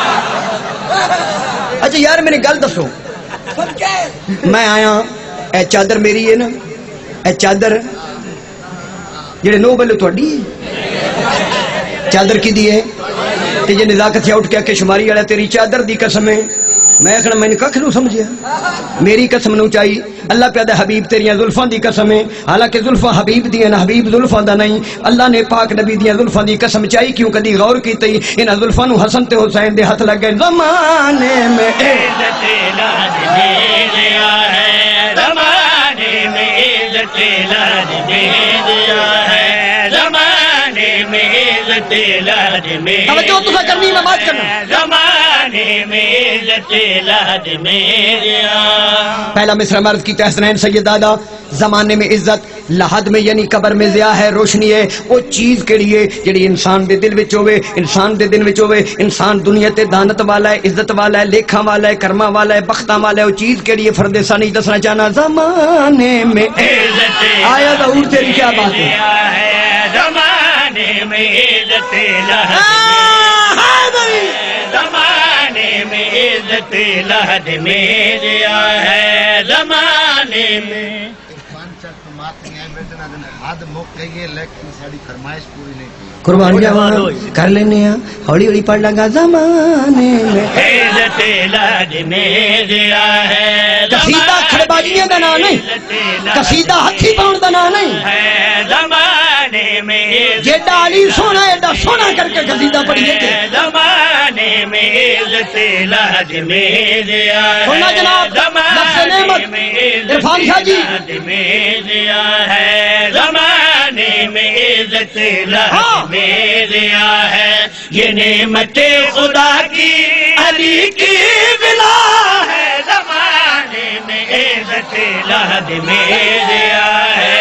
اچھا یار میں نے گل دسو میں آیا اے چادر میری ہے نا اے چادر جڑے نو بلو توڑی چادر کی دی ہے تے جے نزاکت سے اٹھ کے کہ شماری والا تیری چادر دی قسم ہے میں کہنا میں نے ککھ نو سمجھیا میری قسم نو چاہی اللہ پیادہ حبیب تیریاں زلفان دی قسم ہے حالانکہ زلفان حبیب دی نا حبیب زلفان دا نہیں اللہ نے پاک نبی دیاں زلفان دی قسم چاہی کیوں کدی غور کی تی انہا زلفان حسن تے حسین دے ہاتھ لگ گئے زمانے میں عزت لحد میں دیا ہے زمانے میں عزت لحد میں دیا ہے زمانے میں عزت لحد میں توجہ تو سا کرنی میں بات کرنا زمانے میں عزت لحد میں دیا پہلا مصرع مرض کی تحسنین سید دادا زمانے میں عزت لحد میں یعنی قبر میں ضیاء ہے روشنی ہے وہ چیز کے لیے جڑی انسان دے دل وچ ہوے انسان دے دل وچ ہوے انسان دنیا تے دانت والا ہے عزت والا ہے لیکھاں والا ہے کرما والا ہے بختاں والا ہے وہ چیز کے لیے فرد ثانی دسنا چاہنا زمانے میں عزت آیا ظہور تیری کیا بات ہے زمانے میں عزت لحد زمانے میں عزت لحد میں دیا ہے زمانے میں قربان جاواں کر لینے ہیں ہولی ہولی پڑھ لگا زمانے میں عزت لحد میں دیا ہے قصیدہ کھڑباجیاں دا نام نہیں قصیدہ ہتھی پاؤن دا نام نہیں ہے زمانے میں جیڈا علی سونا ایڈا سونا کر کے قصیدہ پڑھیے تھے زمانے میں عزت لحد میں دیا ہے سونا جناب لفظ نعمت عرفان شاہ جی میں دیا ہے زمانے میں عزت لحد میں دیا ہے یہ نعمت خدا کی علی کی بلا ہے زمانے میں عزت لحد میں دیا ہے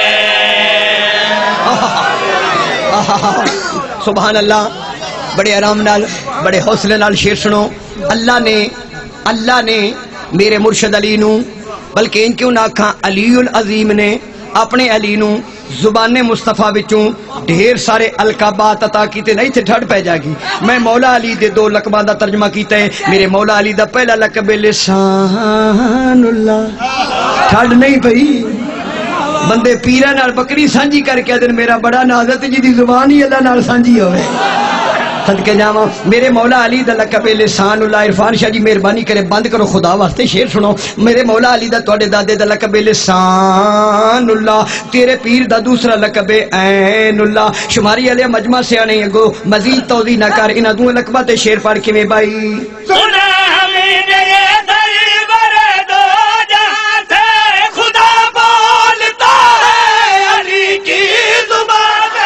سبحان اللہ بڑے آرام نال بڑے حوصلے نال شیر سنو اللہ نے اللہ نے میرے مرشد علی نو بلکہ ان کیوں نہ کھاں علی العظیم نے اپنے علی نو زبان مصطفیٰ وچوں ڈھیر سارے القابات عطا کیتے نہیں تھے ٹھڑ پہ جا گی میں مولا علی دے دو لقباں دا ترجمہ کیتا ہے میرے مولا علی دا پہلا لقب لسان اللہ ٹھڑ نہیں پئی بندے پیرہ نال بکری سانجی کر کے دن میرا بڑا نازت جی دی زبان ہی اللہ نال سانجی ہوئے صدقے جاواں میرے مولا علی دا لقب لسان اللہ عرفان شاہ جی مہربانی کرے بند کرو خدا واسطے شیر سنو میرے مولا علی دا تواڈے دادے دا لقب لسان اللہ تیرے پیر دا دوسرا لقب عین اللہ شماری علیہ مجمع سے آنے اگو مزید توضیح نہ کر انہاں دو لقبہ تے شیر پڑھ کے میں بائی سنا ہمیں نے دربار دو جہاں سے خدا بولتا ہے علی کی زبان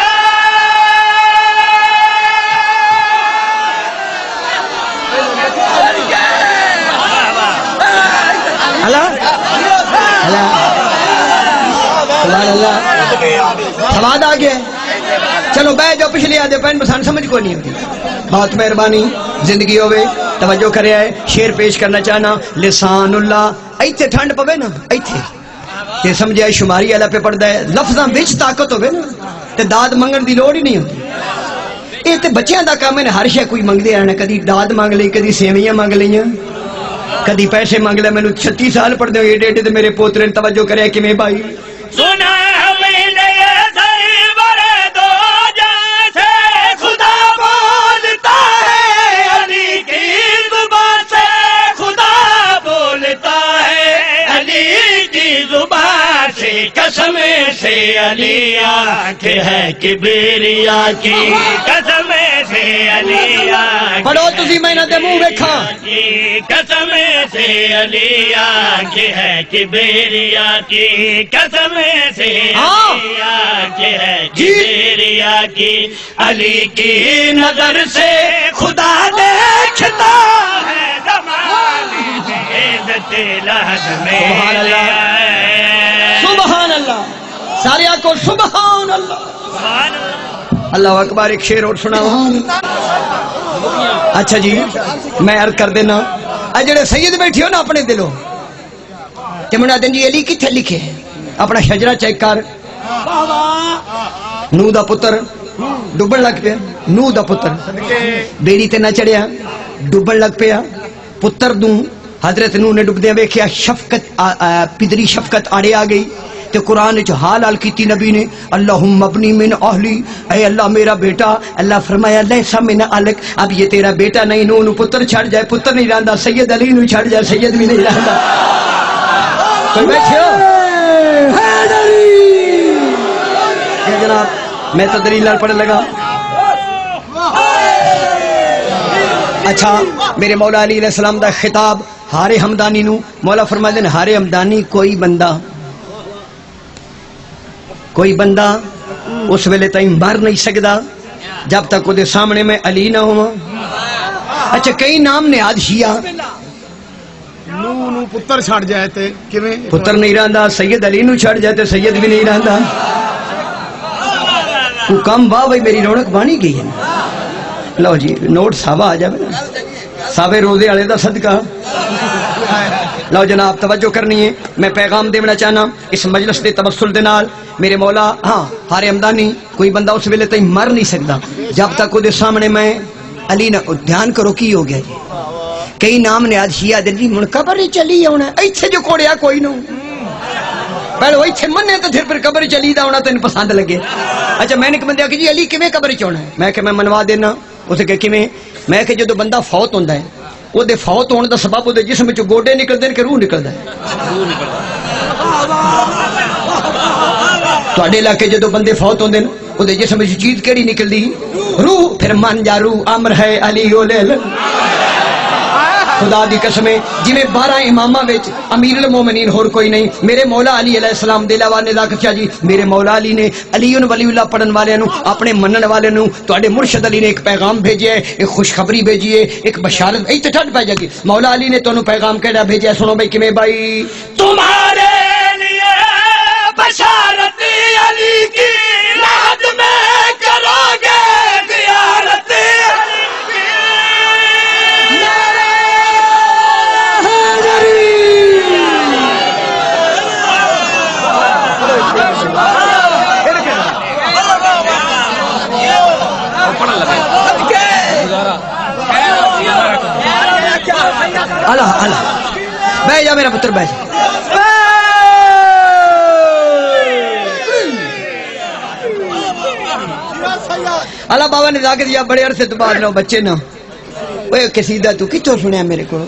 سواد آ گیا چلو بہ جو پچھلی آدھے پہن بسان سمجھ کو نہیں ہوتی بہت مہربانی زندگی ہوئے توجہ کرے آئے شیر پیش کرنا چاہنا لسان اللہ ایتھے ٹھنڈ پوے نا ایتھے تے سمجھے آئے شماری اللہ پہ پڑھ دے لفظاں بچ طاقت ہوئے نا تے داد منگن دی لوڑ ہی نہیں ہوتی یہ تے بچیاں دا کام ہے ہر شے کوئی منگ دے آنا کدی داد مانگ لئی کدی سیویاں مانگ لئیاں کدی پیسے مانگ لے میں نے چھتی سال پڑھ دے ایڈے ایڈے تے میرے پوترے توجہ کرے کہ میں بھائی سنا سے علی آنکھ ہے کبریا کی قسم سے علی آنکھ پڑھو تسی میں نہ دے منہ ویکھاں قسم سے علی آنکھ ہے کبریا کی قسم سے علی آنکھ ہے کبریا کی علی کی نظر سے خدا دیکھتا ہے زمانے میں عزت لحظ میں سبحان اللہ سبحان اللہ سارے کو سبحان اللہ اللہ اکبر ایک شعر اور سناؤ اچھا جی میں عرض کر دینا اے جڑے سید بیٹھی ہو نا اپنے دلوں تے منا دن جی علی کتھے لکھے اپنا شجرہ چیک کر نو دا پتر ڈبن لگ پیا نو دا پتر بیڑی تے نہ چڑھیا ڈبن لگ پیا پتر دوں حضرت نو نے ڈب دیا ویکھیا شفقت پدری شفقت آڑے آ گئی تے قرآن وچ حال حال کیتی نبی نے اللہم ابنی من اہلی اے اللہ میرا بیٹا اللہ فرمایا لیسا من اہلک اب یہ تیرا بیٹا نہیں نو نو پتر چھڑ جائے پتر نہیں رہندا سید علی نو چھڑ جائے سید بھی نہیں رہندا کوئی بیٹھے ہو حیدری جناب میں تو دلیل لال پڑھنے لگا اچھا میرے مولا علی علیہ السلام دا خطاب ہارے ہمدانی نو مولا فرما دین ہارے ہمدانی کوئی بندہ کوئی بندہ اس ویلے تائیں مر نہیں سکدا جب تک وہ دے سامنے میں علی نہ ہوا اچھا کئی نام نے آد شیعہ نو نو پتر چھڑ جائے تے کیویں پتر نہیں رہندا سید علی نو چھڑ جائے تے سید بھی نہیں رہندا تو کم واہ بھائی میری رونق بانی گئی ہے لو جی نوٹ صحابہ آ جائے صحابہ روزے والے دا صدقہ لو جناب توجہ کرنی ہے میں پیغام دینا چاہنا اس مجلس دے تبسل دے نال میرے مولا ہاں ہارے ہمدانی کوئی بندہ اس ویلے تائیں مر نہیں سکدا جب تک وہ دے سامنے میں علی نہ دھیان کرو کی ہو گیا جی کئی نام نے آج شیعہ دل جی من قبر ہی چلی ہونا ایتھے جو کوڑیا کوئی نو پہلے وہ ایتھے مننے تو پھر پھر قبر چلی دا ہونا تو انہیں پسند لگے اچھا میں نے کہ بندہ کہ جی علی کیویں قبر چونا ہے میں کہ میں منوا دینا اسے کہ کیویں میں کہ جو بندہ فوت ہوندا ہے وہ دے فوت ہونے دا سبب وہ دے جسم وچوں گوڈے نکل دین کہ روح نکلدا ہے تواڈے علاقے جدو بندے فوت ہوندے وہ دے جسم وچ چیز کیڑی نکلدی روح پھر من جا روح امر ہے علی اولیل خدا دی قسمیں جی میں بارہ امامہ وچ امیر المومنین ہور کوئی نہیں میرے مولا علی علیہ السلام دے علاوہ نے ذکر کیا جی میرے مولا علی نے علی ولی اللہ پڑھن والے نو اپنے منن والے نو تواڈے مرشد علی نے ایک پیغام بھیجیا ہے ایک خوشخبری بھیجی ہے ایک بشارت ایتھے ٹھڈ پے جاگی مولا علی نے تانوں پیغام کیڑا بھیجیا سنو بھائی کیویں بھائی تمہارے لیے بشارت علی کی رات میں کرو گے زیارت اللہ اللہ بہ جا میرا پتر بہ جا اللہ بابا نے ذاکر دیا بڑے عرصے تو بعد نو بچے نا وہ قصیدہ تو کتوں سنیا میرے کو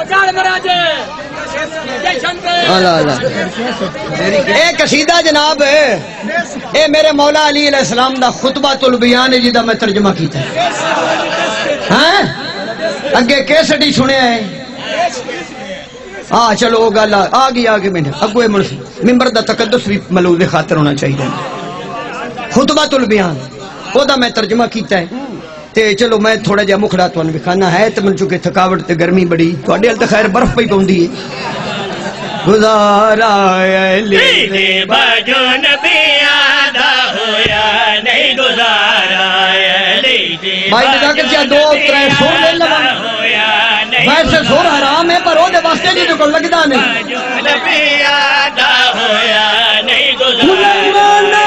اللہ اللہ اے قصیدہ جناب اے میرے مولا علی علیہ السلام دا خطبہ البیان جی دا میں ترجمہ کیتا ہے ہاں اگے کیسٹی سنیا ہے ہاں چلو گل آ گئی آ گئی میں اگوے ممبر دا تقدس بھی ملوز خاطر ہونا چاہیے خطبہ البیان وہ دا میں ترجمہ کیتا ہے تے چلو میں تھوڑا جا مکھڑا تو بکھانا ہے تو من چکے تھکاوٹ تے گرمی بڑی تو اڈے تو خیر برف پہ پوندی ہے گزارا علی دے باجو نبی آدھا ہویا نہیں گزارا علی دے بھائی نے کہا کہ دو ترے سور لے لگا ویسے سور حرام ہے پر وہ دے واسطے جی کو لگدا نہیں باجو نبی آدھا ہویا نہیں گزارا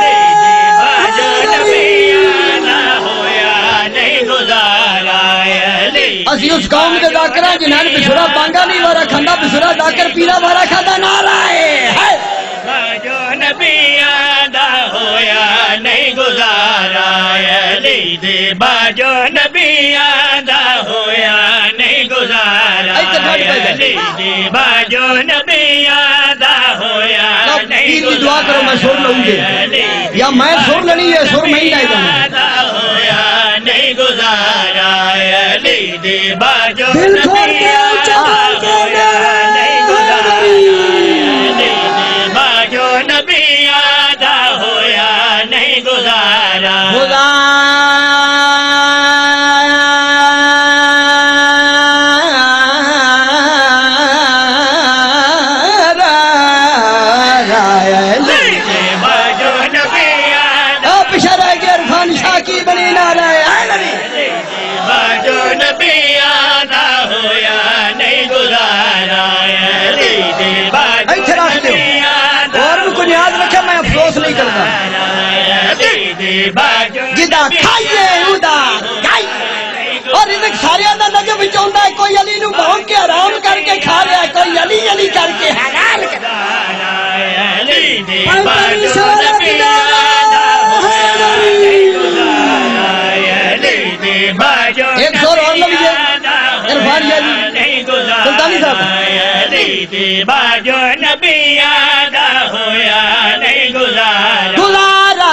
اسی اس قوم کے ذاکرہ جنہاں بسرا بانگا نہیں وارا کھندا بسرا ذاکر پیرا وارا کھادا نعرہ ہے جو نبی آدھا ہویا نہیں گزارا علی دے باجو نبی آدھا ہویا نہیں گزارا علی دے باجو نبی آدھا ہویا نہیں پیر کی دعا کرو میں سر لوں گے یا میں سر لنی ہے سر میں ہی لائے جانا نہیں گزارا علی دی باجو دل کھول کے چمال کے نہیں گزارا علی دی باجو نبی آدھا ہویا نہیں گزارا جدا کھائیے ادا گائی اور رزق سارے اندر لگے بچوندا ہے کوئی علی نو بھونک کے حرام کر کے کھا رہا ہے کوئی علی علی کر کے حلال کر علی دی باجو نبی آدھا ہویا نہیں گزارا علی دی باجو ایک زور اور لگیے عرفان یہ نہیں گزارا علی دی باجو نبی آدھا ہویا نہیں گزارا گزارا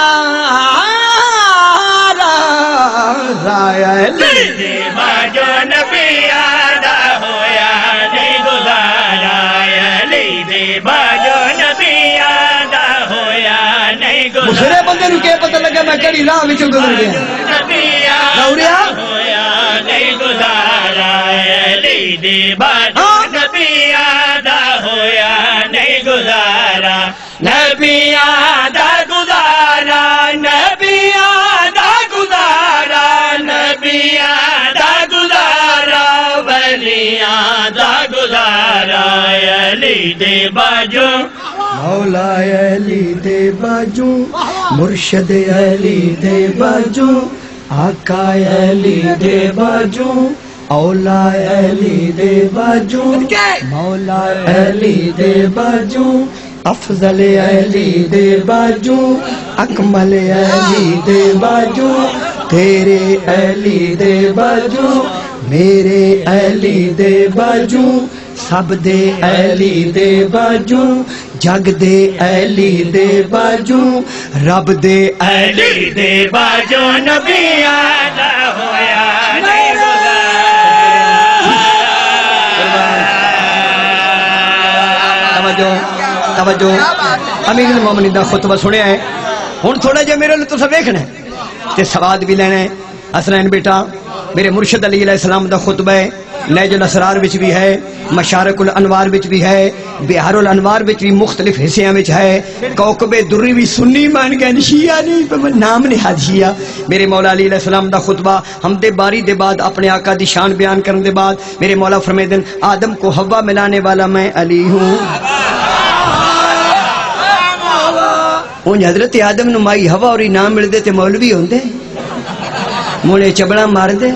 علی دی باجو نبی آدھا ہویا نہیں گزارا علی دی باجو نبی آدھا ہویا نہیں گزارا مسرے بندے نو کیا پتہ لگا میں کڑی راہ وچوں گزر گیا نبی آدھا ہویا نہیں گزارا علی دی باجو نبی آدھا ہویا نہیں گزارا نبی آدھا گزارا نبی آدھا گزارا نبی آدھا گزارا ولی آدھا گزارا علی دی باجو مولا علی دے باجو مرشد علی دے باجو آقا علی دے باجو اولا علی دے باجو مولا علی دے باجو افضل علی دے باجو اکمل علی دے باجو تیرے علی دے باجو میرے علی دے باجو سب دے علی دے باجو جگ دے علی دے باجو رب دے علی دے باجو نبی آدھا ہویا نہیں توجہ توجہ امیر المومنین دا خطبہ سنیا ہے ہن تھوڑا جے میرے لئے تساں ویکھنا ہے تے سواد بھی لینا ہے حسنین بیٹا میرے مرشد علی علیہ السلام دا خطبہ ہے نیج الاسرار وچ بھی ہے مشارق الانوار وچ بھی ہے بہار الانوار وچ بھی مختلف حصیاں وچ ہے کوکب دری بھی سنی مان گئے شیعہ نہیں نام نہاد شیعہ میرے مولا علی علیہ السلام دا خطبہ حمد باری دے بعد اپنے آقا دی شان بیان کرنے دے بعد میرے مولا فرمائے دن آدم کو حوا ملانے والا میں علی ہوں اون حضرت آدم نو مائی ہوا اور نام مل دے تے مولوی ہوں دے مونے چبڑا مار دے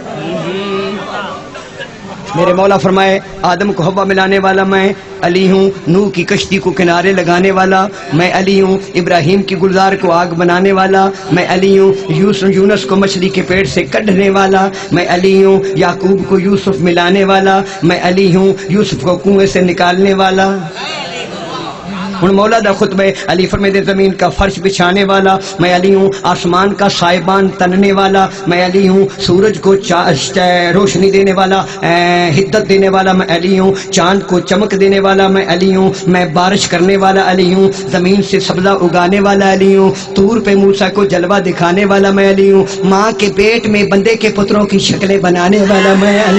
میرے مولا فرمائے آدم کو حوا ملانے والا میں علی ہوں نوح کی کشتی کو کنارے لگانے والا میں علی ہوں ابراہیم کی گلزار کو آگ بنانے والا میں علی ہوں یوسف یونس کو مچھلی کے پیٹ سے کڈھنے والا میں علی ہوں یعقوب کو یوسف ملانے والا میں علی ہوں یوسف کو کنویں سے نکالنے والا ہن مولا دا خطبہ علی فرمائے دے زمین کا فرش بچھانے والا میں علی ہوں آسمان کا سائبان تننے والا میں علی ہوں سورج کو روشنی دینے والا ہدت دینے والا میں علی ہوں چاند کو چمک دینے والا میں علی ہوں میں بارش کرنے والا علی ہوں زمین سے سبزہ اگانے والا علی ہوں طور پہ موسیٰ کو جلوہ دکھانے والا میں علی ہوں ماں کے پیٹ میں بندے کے پتروں کی شکلیں بنانے والا میں علی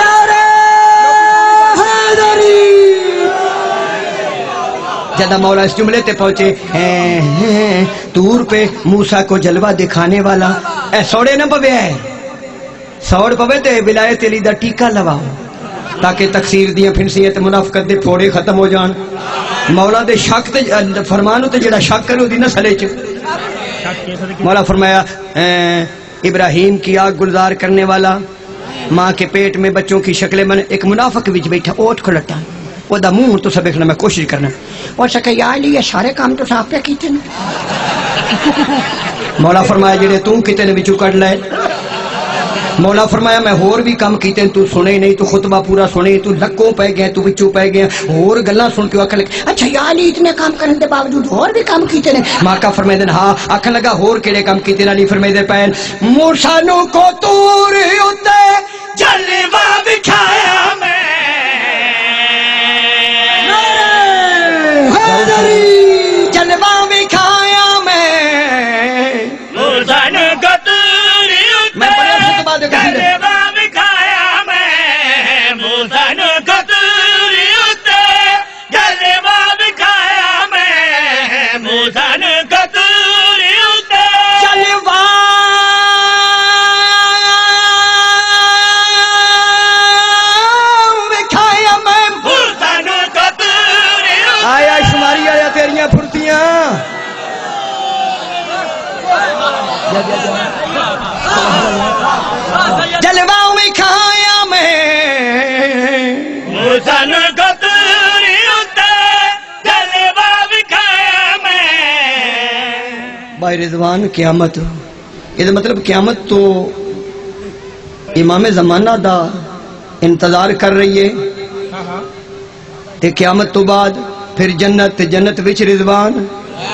جدہ مولا اس جملے تے پہنچے ہیں ہیں طور پہ موسیٰ کو جلوہ دکھانے والا اے سوڑے نہ پوے ہے سوڑ پوے تے ولایت علی دا ٹیکہ لواؤ تاکہ تقصیر دیاں پھنسیاں تے منافقت دے پھوڑے ختم ہو جان مولا دے شک تے فرمانو تے جڑا شک کرو دی نسلے چ مولا فرمایا ابراہیم کی آگ گلزار کرنے والا ماں کے پیٹ میں بچوں کی شکلیں بنے ایک منافق وچ بیٹھا اوٹ کھلٹا وہ دا منہ تو سب دیکھنا میں کوشش کرنا اور سکا یا علی یہ سارے کام تو صاف پہ کیتے ہیں مولا فرمایا جڑے تم کتے نے بچو کٹ لائے مولا فرمایا میں ہور بھی کم کیتے ہیں تو سنے نہیں، تو خطبہ پورا سنے، تو لکوں پہ گئے، تو بچوں پہ گئے، اور گلاں سن کے آکھن لگے اچھا یا علی اتنے کام کرنے دے باوجود اور بھی کام کیتے ہیں؟ ماکا فرمائے دن ہاں، آکھن لگا ہور کیڑے کام کیتے ہیں؟ علی فرمائے دے پہن موسیٰ نو کو تور اتے جلوہ دکھایا میں حیدری جلوہ دکھایا میں موسیٰ نے کتوری میں بڑے سے بات کہی دے جلوہ دکھایا میں موسیٰ نے کتوری اتے جلوہ دکھایا میں موسیٰ نے کتوری اتے جلوہ دکھایا میں موسیٰ نے کتوری اتے آیا شماری آیا تیریاں پھرتیاں جلوہ دکھایا میں موسیٰ نے کتوری اتے جلوہ دکھایا میں بھائی رضوان قیامت یہ مطلب قیامت تو امام زمانہ دا انتظار کر رہی ہے تے قیامت تو بعد پھر جنت جنت وچ رضوان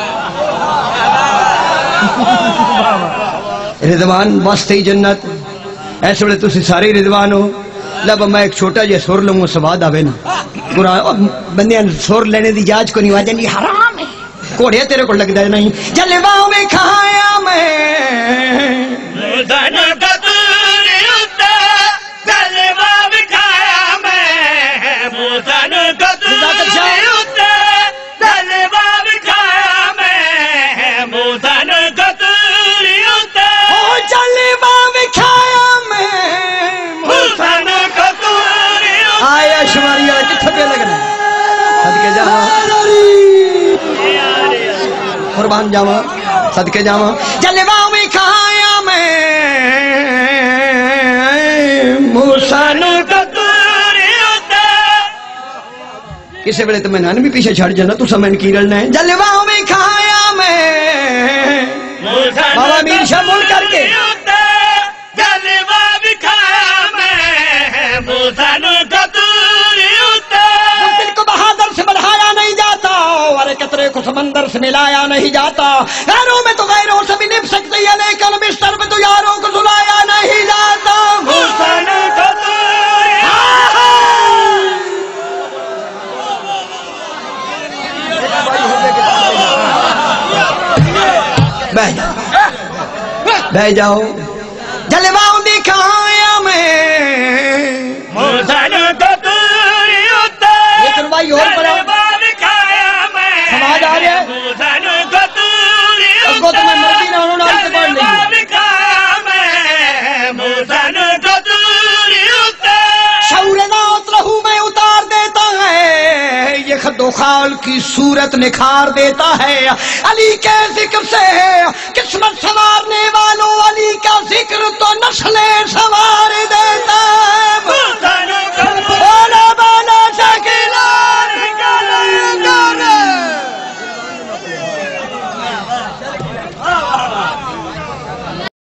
رضوان واسطے ہی جنت ایسے ویلے تسی سارے رضوان ہو لب میں ایک چھوٹا جہا سر لوں سواد آوے نا قرآن بندیاں سر لینے دی جاج کو نہیں واجہ نہیں حرام ہے کوڑے تیرے کو لگ دے نہیں جلوہ میں کھایا میں موسیٰ نے کتوری اتے جلوہ دکھایا میں موسیٰ نے کتوری اتے جلوہ دکھایا میں موسیٰ نے کتوری اتے او جلوہ دکھایا میں موسیٰ نے کتوری اتے آیا شماری آیا کتھا پہ لگنا صدقے جاما قربان جاما صدقے جاما جلوہ میں کھایا میں موسیٰ نے کتوری اتے کسے بلے تو میں نان بھی پیچھے چھڑ جانا تو سمین کی رلنا ہے جلوہ میں کھایا میں موسیٰ بابا میر شاہ مول کر کے جلوہ دکھایا میں موسیٰ نے کتوری اتے دل کو بہادر سے بڑھایا نہیں جاتا اور قطرے کو سمندر سے ملایا نہیں جاتا غیروں میں تو غیروں سے بھی نپ سکتے ہیں لیکن بستر میں تو یاروں کو سلایا نہیں جاتا موسیٰ نے کتوری بہ جاؤ بہ جاؤ جلوہ دکھایا میں موسیٰ نے کتوری اتے یہ سنوائی اور پڑھا جلوہ دکھایا میں سماج آ رہا ہے موسیٰ نے کتوری اب کو تمہیں مرضی نہ ہونا آپ سے پڑھ جلوہ لیں دکھایا میں موسیٰ نے کتوری اتے شعور نات لہو میں اتار دیتا ہے یہ خد و خال کی صورت نکھار دیتا ہے علی کے ذکر سے قسمت سنوارنے والوں علی کا ذکر تو نسلیں سنوار